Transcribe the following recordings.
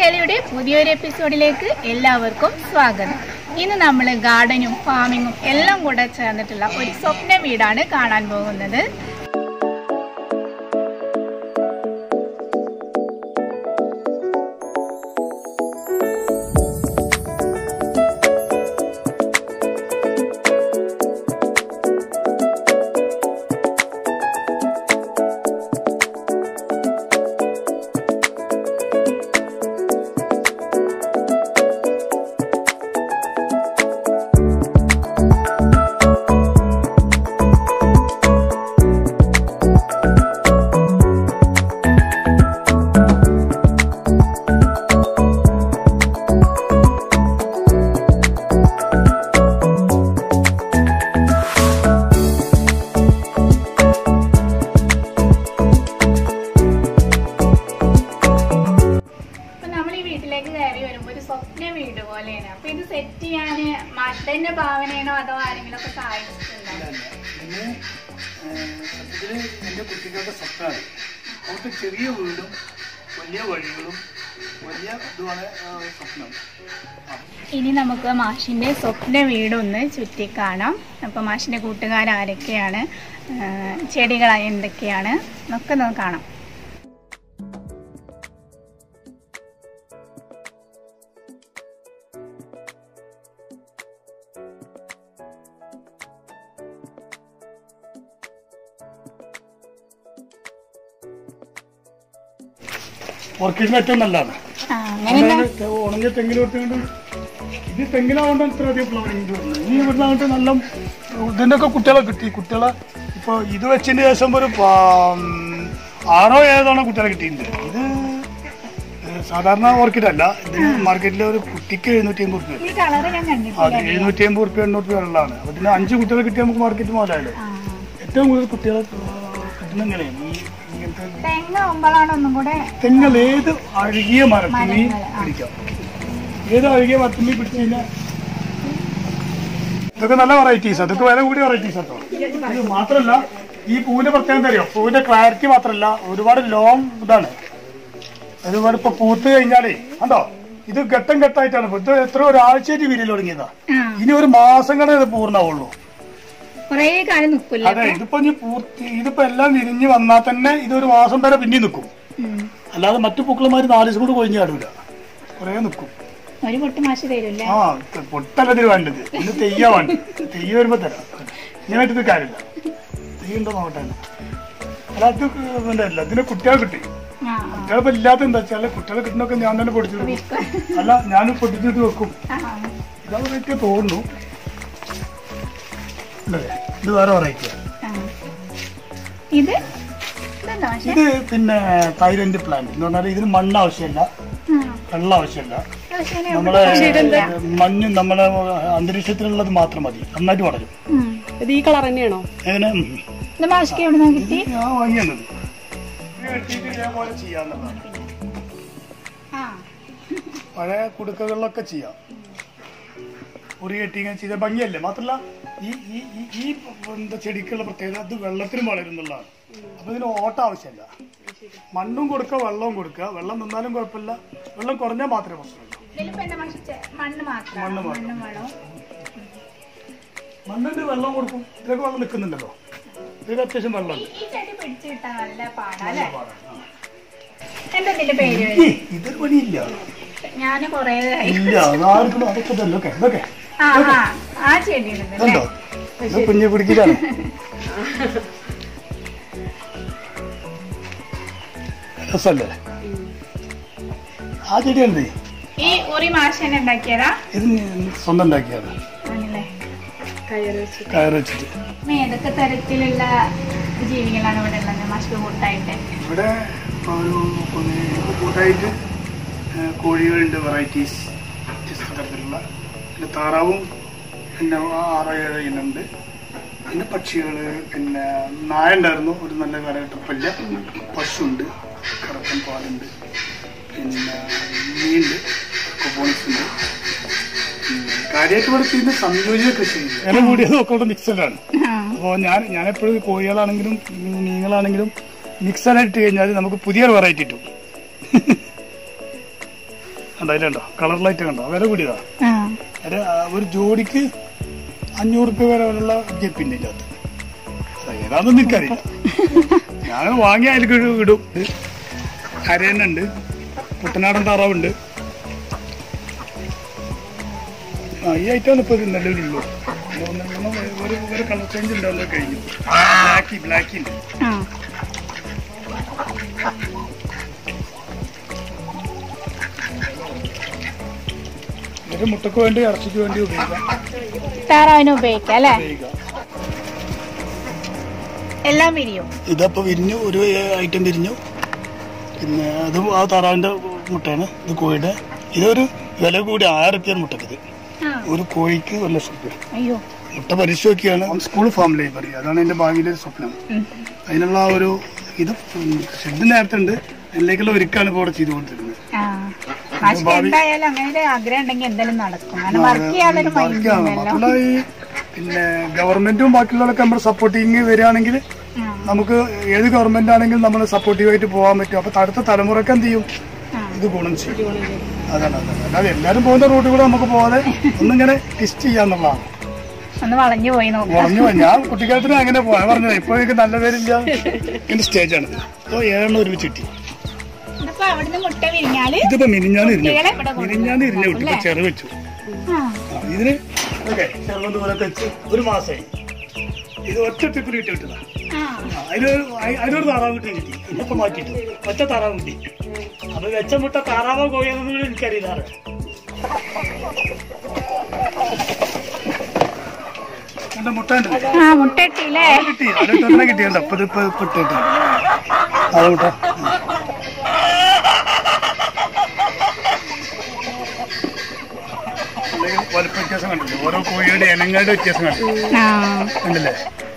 കേളിയുടെ പുതിയൊരു എപ്പിസോഡിലേക്ക് എല്ലാവർക്കും സ്വാഗതം. ഇന്ന് നമ്മൾ ഗാർഡനും ഫാമിങ്ങും എല്ലാം കൂടെ ചേർന്നിട്ടുള്ള ഒരു സ്വപ്ന വീടാണ് കാണാൻ പോകുന്നത്. സ്വപ്ന വീട് പോലെയാണ്. അപ്പൊ ഇത് സെറ്റ് ചെയ്യാന് മട്ടന്റെ ഭാവനയാണോ അതോ ആരെങ്കിലും ഒക്കെ സഹായിച്ചിട്ടുണ്ടോ? എന്റെ കുട്ടികളുടെ സ്വപ്നമാണ്. അവർക്ക് ചെറിയ വീടും വലിയ വഴികളും വലിയ ഇതുമാണ് സ്വപ്നം. ഇനി നമുക്ക് മാഷിന്റെ സ്വപ്ന വീടൊന്ന് ചുറ്റി കാണാം. അപ്പൊ മാഷിന്റെ കൂട്ടുകാരാരൊക്കെയാണ്, ചെടികൾ എന്തൊക്കെയാണ് എന്നൊക്കെ നമുക്ക് കാണാം. ഓർക്കിഡിന് ഏറ്റവും നല്ലതാണ്. ഉണങ്ങിയ തെങ്ങിലോട്ട് ഇത് തെങ്ങിലാവുകൊണ്ട് ഇത്രയധികം ഫ്ലവറിങ് വരുന്നത്. ഇനി ഇവിടുന്ന് അങ്ങോട്ട് നല്ല ഇതിൻ്റെ ഒക്കെ കുട്ടികളെ കിട്ടി. കുട്ടികളെ ഇപ്പോൾ ഇത് വെച്ചതിന് ശേഷം ഒരു 6-7 തവണ കുട്ടികളെ കിട്ടിയിട്ടുണ്ട്. ഇത് സാധാരണ ഓർക്കിഡല്ല. ഇത് മാർക്കറ്റിലെ ഒരു കുട്ടിക്ക് 750 രൂപ. അതെ, 750 രൂപ 800 രൂപ ഉള്ളതാണ്. അപ്പോൾ ഇതിന് 5 കുട്ടികളെ കിട്ടിയാൽ നമുക്ക് മാർക്കറ്റ് മുതലായാലും ഏറ്റവും കൂടുതൽ കുട്ടികളെ കിട്ടുന്ന എങ്ങനെയാണ് തെങ്ങൽ ഏത് അഴുകിയ മരത്തുമ്മി പിടിക്കാം. ഏത് അഴുകിയ മരത്തുമ്മി പിടിച്ചു കഴിഞ്ഞാൽ ഇതൊക്കെ നല്ല വെറൈറ്റീസ്. അതൊക്കെ വില കൂടിയ വെറൈറ്റീസ് കേട്ടോ. ഇത് മാത്രമല്ല, ഈ പൂവിന്റെ പ്രത്യേകത അറിയോ? പൂവിന്റെ ക്ലാരിറ്റി മാത്രമല്ല, ഒരുപാട് ലോങ് ഇതാണ്. ഒരുപാട് ഇപ്പൊ പൂത്ത് കഴിഞ്ഞാലേ കണ്ടോ, ഇത് ഘട്ടം ഘട്ടമായിട്ടാണ്. ഇത് എത്ര ഒരാഴ്ചയായിട്ട് വിരിയൽ തുടങ്ങിയതാ. ഇനി ഒരു മാസം കൂടെ ഇത് പൂർണ്ണമാവുള്ളൂ. അതെ, ഇതിപ്പോ ഇതിപ്പോ എല്ലാം വിരിഞ്ഞ് വന്നാൽ തന്നെ ഇതൊരു മാസം വരെ പിന്നെ നിൽക്കും. അല്ലാതെ മറ്റു പൂക്കളന്മാര് 4 ദിവസം കൂടെ കൊഴിഞ്ഞ് കാടില്ല, കുറെ നിൽക്കും. ആ, പൊട്ടല്ല ഇതിന് വേണ്ടത്. ഇന്ന് തെയ്യ വേണ്ടത്. തെയ്യ വരുമ്പോ തരാം. ഇങ്ങനായിട്ട് ഇത് കാര്യമില്ല. തെയ്യുണ്ടോ നോക്കട്ടെ. അല്ല, അത് അല്ല, ഇതിന് കുട്ടികളെ കിട്ടി. കുട്ടികളിപ്പോ ഇല്ലാത്ത എന്താ വെച്ചാല് കുട്ടികളെ കിട്ടുന്നൊക്കെ ഞാൻ തന്നെ പൊടിച്ചു വെക്കും. അല്ല, ഞാനും പൊട്ടിച്ചിട്ട് വെക്കും. ഇതാ തോന്നുന്നു. ഇത് വേറെ വെറൈറ്റി. ഇത് പിന്നെ തൈലൻഡ് പ്ലാന്റ് എന്ന് പറഞ്ഞാൽ ഇതിന് മണ്ണ് ആവശ്യമില്ല, വെള്ളം ആവശ്യമില്ല. നമ്മളെ മഞ്ഞും നമ്മളെ അന്തരീക്ഷത്തിലുള്ളത് മാത്രം മതി, നന്നായിട്ട് വളരും. ഇത് ഈ കളർ തന്നെയാണോ? എങ്ങനെ ഞാൻ വാങ്ങിയത് ഇതേപോലെ ചെയ്യാന്നുള്ളതാണ്. പഴയ കുടുക്കകളിലൊക്കെ ചെയ്യാം. ഉറി കെട്ടി ഇങ്ങനെ ചെയ്ത ഭംഗിയല്ലേ. മാത്രമല്ല ഈ എന്താ ചെടിക്കുള്ള പ്രത്യേകത, അത് വെള്ളത്തിനും വളരുന്നുള്ളതാണ്. അപ്പൊ ഇതിന് ഓട്ടം ആവശ്യമില്ല. മണ്ണും കൊടുക്കുക, വെള്ളവും കൊടുക്കുക. വെള്ളം നിന്നാലും കുഴപ്പമില്ല, വെള്ളം കുറഞ്ഞാൽ മാത്രമേ പ്രശ്നമുള്ളൂ. മണ്ണിന്റെ വെള്ളം കൊടുക്കും. ഇതിലൊക്കെ വെള്ളം നിൽക്കുന്നുണ്ടല്ലോ. ഇതിൽ അത്യാവശ്യം വെള്ളമുണ്ട്. ഇതൊരു പണിയില്ല. ഇല്ല, ആർക്കും അതൊക്കെ തന്നെ. ഇതൊക്കെ കുഞ്ഞു പിടിക്കലാണ്. രസല്ലേ ആ ചെടി? എന്ത് ഇത് സ്വന്തം ഉണ്ടാക്കിയാണ്, കയറ് വെച്ചിട്ട്. ഏതൊക്കെ തരത്തിലുള്ള ജീവികളാണ് ഇവിടെ ഉള്ളത്? ഇവിടെ കൂട്ടായിട്ട് കോഴികളുണ്ട്, വെറൈറ്റീസ് വ്യത്യസ്ത തരത്തിലുള്ള. പിന്നെ താറാവും പിന്നെ 6-7 ഇനുണ്ട്. പിന്നെ പക്ഷികൾ, പിന്നെ നായ ഉണ്ടായിരുന്നു ഒരു നല്ല കാലഘട്ടപ്പല്ല. പശുണ്ട്, കറക്കൻ പാലുണ്ട്, പിന്നെ മീനുണ്ട്, കൊപ്പോണിക്സ് ഉണ്ട്. കാര്യമായിട്ട് ഇവിടെ ചെയ്യുന്ന സംയോജിത കൃഷി വില കൂടിയത് ഒക്കെ മിക്സഡാണ്. അപ്പോൾ ഞാനെപ്പോഴും കോഴികളാണെങ്കിലും മീനുകളാണെങ്കിലും മിക്സഡായിട്ട് കഴിഞ്ഞാൽ നമുക്ക് പുതിയൊരു വെറൈറ്റി കിട്ടും. അതിലുണ്ടോ കളർ ലൈറ്റ് കണ്ടോ വില കൂടിയതാ. ഒരു ജോഡിക്ക് 500 രൂപ വരെയുള്ള ജപ്പിന്റെ ഇതിനകത്ത് ഏതാണെന്ന് എനിക്കറിയില്ല. ഞാൻ വാങ്ങിയ അതിലേക്ക് ഇടും. അരയനുണ്ട്, കുട്ടനാടൻ താറാവുണ്ട്. ഈ ഐറ്റമാണ് ഇപ്പൊ നിലവിലുള്ളൂ. ഒരു കളർ ചേഞ്ച് ഉണ്ടാവുന്നത് കഴിഞ്ഞു. ബ്ലാക്കി ഉണ്ട്. ഇത് മുട്ടക്ക് വേണ്ടി ഇറച്ചിക്ക് വേണ്ടി ഉപയോഗിക്കാം. താറാവിന് ഉപയോഗിക്കാം അല്ലേ? എല്ലാം വിരിയും. ഇതപ്പോ വിരിഞ്ഞു, ഒരു ഐറ്റം വിരിഞ്ഞു. പിന്നെ അത് ആ താറാവിന്റെ മുട്ടയാണ്. ഇത് കോഴിയുടെ. ഇതൊരു വില കൂടി 1000 രൂപ മുട്ടക്കിത്. ഒരു കോഴിക്ക് 1 ലക്ഷം രൂപ. മുട്ട പരിശോധിക്കുകയാണ്. സ്കൂൾ ഫാം ലൈബ്രറി, അതാണ് എന്റെ ഭാവിയിലെ സ്വപ്നം. അതിനുള്ള ഒരു ഇത് ഷെഡ് നേരത്തെ ഉണ്ട്. അതിലേക്കുള്ള ഒരുക്കാണ് ഇപ്പോൾ ഇവിടെ ചെയ്തുകൊണ്ടിരിക്കുന്നത്. മാത്രമല്ല ഈ പിന്നെ ഗവൺമെന്റും ബാക്കിയുള്ളവരൊക്കെ നമ്മുടെ സപ്പോർട്ടിങ് വരികയാണെങ്കിൽ നമുക്ക് ഏത് ഗവൺമെന്റ് ആണെങ്കിലും നമ്മൾ സപ്പോർട്ടീവായിട്ട് പോകാൻ പറ്റും. അപ്പൊ അടുത്ത തലമുറക്ക് എന്ത് ചെയ്യും, ഇത് ഗുണം ചെയ്യും. അതാണ്. അല്ലാതെ എല്ലാവരും പോകുന്ന റൂട്ടിൽ കൂടെ നമുക്ക് പോകാതെ ഒന്നിങ്ങനെ ടിസ്റ്റ് ചെയ്യാന്നുള്ളതാണ്. വളഞ്ഞു പോയി. ഞാൻ കുട്ടിക്കാലത്തിന് അങ്ങനെ പോകാൻ പറഞ്ഞത്. ഇപ്പൊ എനിക്ക് നല്ല പേരില്ല. എന്റെ സ്റ്റേജാണ്. അപ്പോൾ 7 ഒരുമിച്ച് കിട്ടി. ഇതിപ്പോ മിനിഞ്ഞാന്ന് ഇരിഞ്ഞു വിട്ടു. ചെറു വെച്ചു. ഇതിന് ചെറുതുപോലെ വെച്ച് 1 മാസമായി. ഇത് ഒറ്റ ട്രിപ്പിൽ ഇട്ട് വിട്ടതാ. അതിനൊരു താറാവ് കിട്ടി. ഇന്നിപ്പോ മാറ്റിട്ടു ഒറ്റ താറാവ് കിട്ടി. അപ്പൊ വെച്ച മുട്ട താറാവോ കോഴിയെന്നും കൂടി എനിക്കറിയില്ല. മുട്ട കിട്ടി. അതിട്ടൊന്നെ കിട്ടിയുണ്ട്. അപ്പൊ ഇതിപ്പോ ഇട്ടിട്ട് അത് മുട്ട വലുപ്പ വ്യത്യാസം കണ്ടില്ലേ? ഓരോ കോഴിയുടെ ഇനങ്ങളുടെ വ്യത്യാസം കണ്ടില്ലേ?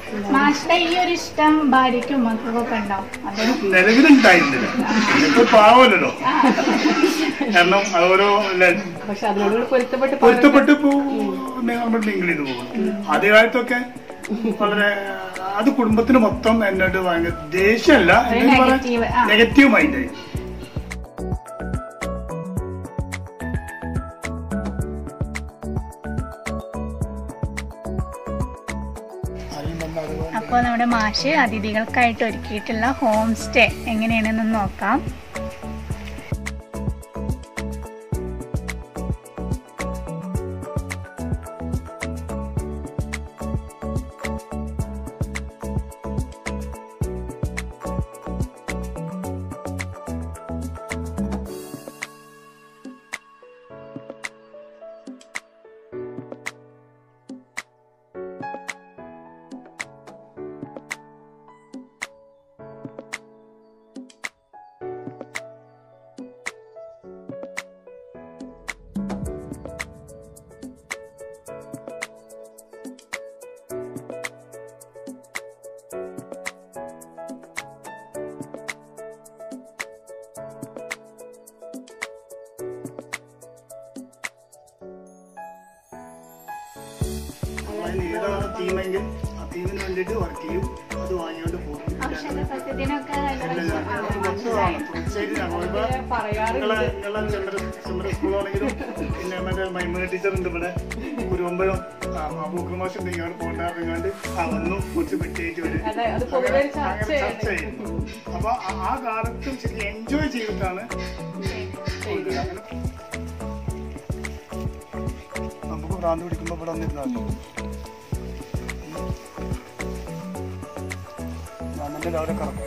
നിലവിലുണ്ടായിരുന്നില്ല. ഇപ്പൊ പാവല്ലോ. കാരണം ഓരോ പൊരുത്തപ്പെട്ട് നമ്മൾ മിങ്കിൾ ചെയ്ത് പോകും. ആദ്യകാലത്തൊക്കെ വളരെ അത് കുടുംബത്തിന് മൊത്തം എന്നോട് ഭയങ്കര ദേഷ്യമല്ല, നെഗറ്റീവ് മൈൻഡായി. അപ്പോൾ നമ്മുടെ മാഷ് അതിഥികൾക്കായിട്ട് ഒരുക്കിയിട്ടുള്ള ഹോം സ്റ്റേ എങ്ങനെയാണെന്ന് നോക്കാം. ഏതാണ് തീമെങ്കിൽ ആ തീമിന് വേണ്ടിയിട്ട് വർക്ക് ചെയ്യും. അത് വാങ്ങിയോണ്ട് പോകും. സ്കൂളാണെങ്കിലും പിന്നെ മറ്റേ മൈമൂന ടീച്ചർ ഉണ്ട് ഇവിടെ. കുരുവമ്പഴം പൂക്രമാശം തെയ്യാണ് പോകണ്ടാറുണ്ട്. വന്നു കുറച്ച് പെട്ടിയായിട്ട് വരും. അങ്ങനെ ചർച്ച ചെയ്യുന്നു. അപ്പൊ ആ കാലത്തും ശരി എൻജോയ് ചെയ്തിട്ടാണ് നമുക്ക് ഭ്രാന്ത് പിടിക്കുമ്പോ ഇവിടെ വന്നിരുന്നാൽ രാവിലെ കറക്കും.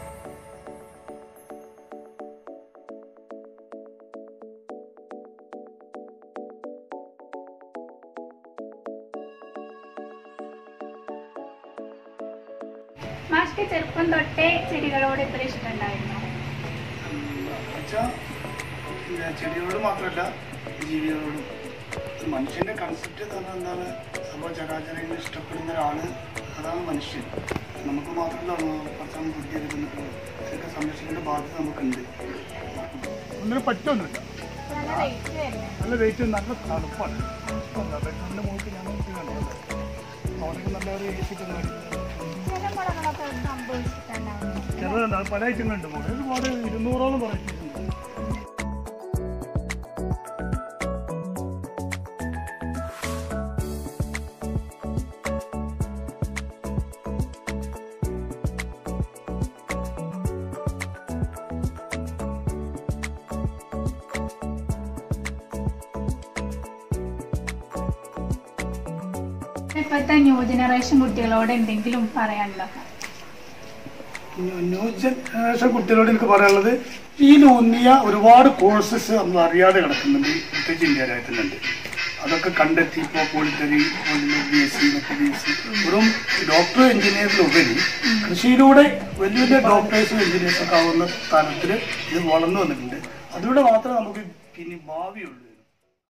മാഷ്ക്ക് ചെറുപ്പം തൊട്ടേ ചെടികളോട് എത്ര ഇഷ്ടമുണ്ടായിരുന്നു? ചെടികളോട് മാത്രമല്ല ജീവികളോടും. മനുഷ്യന്റെ കൺസെപ്റ്റ് തന്നെ എന്താണ്, സർവ്വചരാചരങ്ങൾ ഇഷ്ടപ്പെടുന്ന ഒരാള്, അതാണ് മനുഷ്യൻ. നമുക്ക് മാത്രമല്ല കുറച്ചാണ് ബുദ്ധി എടുക്കുന്നത്. ഇതൊക്കെ സംരക്ഷിക്കേണ്ട ബാധ്യത നമുക്കുണ്ട്. ഒന്നിനും പറ്റൊന്നുമില്ല. നല്ല വെയിറ്റ്, നല്ല തണുപ്പാണ്. ബെഡ്റൂമിന്റെ മുകളിൽ ഞാൻ അവിടേക്ക് നല്ല ഒരു ചെറുതാണ്. പല ഐറ്റങ്ങളുണ്ട്. ഒരുപാട് 200ഓളം വെറൈറ്റീസ് ഉണ്ട്. ഇപ്പോഴത്തെ ന്യൂ ജനറേഷൻ കുട്ടികളോട് എന്തെങ്കിലും പറയാനുണ്ടോ? ന്യൂ ജനറേഷൻ കുട്ടികളോട് എനിക്ക് പറയാനുള്ളത്, ഇതിലൂന്നിയ ഒരുപാട് കോഴ്സസ് നമ്മൾ അറിയാതെ കിടക്കുന്നുണ്ട് പ്രത്യേകിച്ച് ഇന്ത്യ രാജ്യത്തിലുണ്ട്. അതൊക്കെ കണ്ടെത്തി ഇപ്പോൾ പോളിറ്ററി BSc വെറും ഡോക്ടർ എഞ്ചിനീയറിലുപരി കൃഷിയിലൂടെ വലിയ വലിയ ഡോക്ടേഴ്സും എഞ്ചിനീയേഴ്സും ഒക്കെ ആവുന്ന തലത്തിൽ ഇത് വളർന്നു വന്നിട്ടുണ്ട്. അതിലൂടെ മാത്രമേ നമുക്ക് ഇനി ഭാവിയുള്ളൂ.